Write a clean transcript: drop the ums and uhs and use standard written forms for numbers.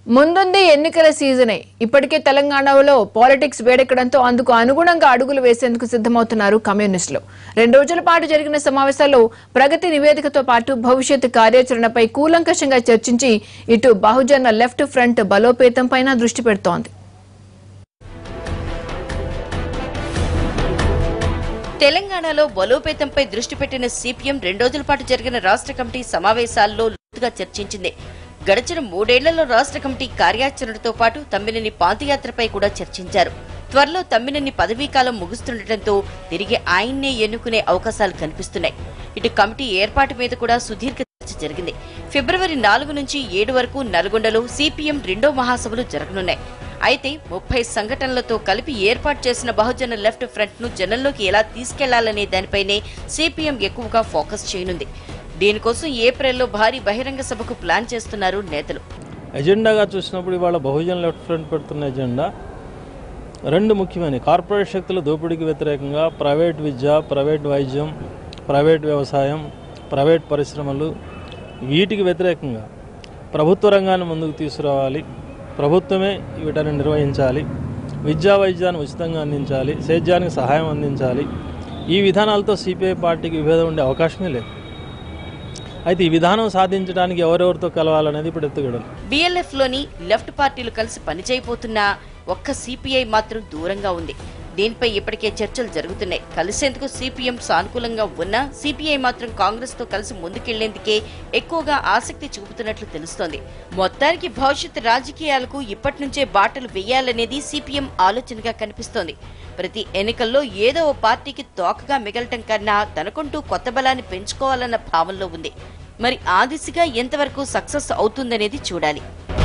ముందుంది ఎన్నికల సీజనే. ఇప్పటికే తెలంగాణలో పాలిటిక్స్ వేడెక్కడంతో అందుకు అనుగుణంగా అడుగులు వేసేందుకు సిద్ధమవుతున్నారు కమ్యూనిస్టులు. 2 రోజుల పాటు జరిగిన సమావేశాల్లో ప్రగతి నివేదికతో పాటు భవిష్యత్ కార్యాచరణపై కూలంకషంగా చర్చించి ఇటు బహుజన లెఫ్ట్ ఫ్రంట్ బలోపేతంపైన దృష్టి పెడుతోంది. తెలంగాణలో బలోపేతంపై దృష్టి పెట్టిన సిపిఎం 2 రోజుల పాటు జరిగిన రాష్ట్ర కమిటీ సమావేశాల్లో లోతుగా చర్చించింది. గడిచిన 3 ఏళ్లలో రాష్ట్ర కమిటీ కార్యాచరణతో పాటు తమ్మినేని పాదయాత్రపై కూడా చర్చించారు. త్వరలో తమ్మినేని పదవీకాలం ముగుస్తుండటంతో తిరిగి ఆయన్నే ఎన్నుకునే అవకాశాలు కనిపిస్తున్నాయి. ఇటు కమిటీ ఏర్పాటు మీద కూడా సుదీర్ఘ చర్చ జరిగింది. ఫిబ్రవరి 4 నుంచి 7 వరకు నల్గొండలో సిపిఎం 2వ మహాసభలు జరగనున్నాయి. అయితే 30 సంఘటనలతో కలిపి ఏర్పాటు చేసిన బహుజన లెఫ్ట్ ఫ్రంట్ ను జనంలోకి ఎలా తీసుకెళ్లాలనే దానిపైనే సిపిఎం ఎక్కువగా ఫోకస్ చేయనుంది. దీనికోసం ఏప్రిల్లో భారీ బహిరంగ సభకు ప్లాన్ చేస్తున్నారు నేతలు. ఎజెండాగా చూసినప్పుడు ఇవాళ బహుజన లెఫ్ట్ ఫ్రంట్ పెడుతున్న ఎజెండా 2 ముఖ్యమైన కార్పొరేట్ శక్తుల దోపిడీకి వ్యతిరేకంగా ప్రైవేట్ విద్య, ప్రైవేట్ వైద్యం, ప్రైవేట్ వ్యవసాయం, ప్రైవేట్ పరిశ్రమలు వీటికి వ్యతిరేకంగా ప్రభుత్వ రంగాన్ని ముందుకు తీసుకురావాలి. ప్రభుత్వమే వీటిని నిర్వహించాలి. విద్యా వైద్యాన్ని ఉచితంగా అందించాలి. సేద్యానికి సహాయం అందించాలి. ఈ విధానాలతో సిపిఐ పార్టీకి విభేదం ఉండే అవకాశమే లేదు. అయితే ఈ విధానం సాధించడానికి ఎవరెవరితో కలవాలనేది ఇప్పుడు ఎత్తుగడలు. బిఎల్ఎఫ్ లోని లెఫ్ట్ పార్టీలు కలిసి పనిచేయబోతున్నా ఒక్క సిపిఐ మాత్రం దూరంగా ఉంది. దీనిపై ఇప్పటికే చర్చలు జరుగుతున్నాయి. కలిసేందుకు సిపిఎం సానుకూలంగా ఉన్నా సిపిఐ మాత్రం కాంగ్రెస్ తో కలిసి ముందుకెళ్లేందుకే ఎక్కువగా ఆసక్తి చూపుతున్నట్లు తెలుస్తోంది. మొత్తానికి భవిష్యత్ రాజకీయాలకు ఇప్పటి నుంచే బాటలు వేయాలనేది సిపిఎం ఆలోచనగా కనిపిస్తోంది. ప్రతి ఎన్నికల్లో ఏదో ఓ పార్టీకి తోకగా మిగలటం కన్నా తనకుంటూ కొత్త బలాన్ని పెంచుకోవాలన్న భావంలో ఉంది. మరి ఆ దిశగా ఎంతవరకు సక్సెస్ అవుతుందనేది చూడాలి.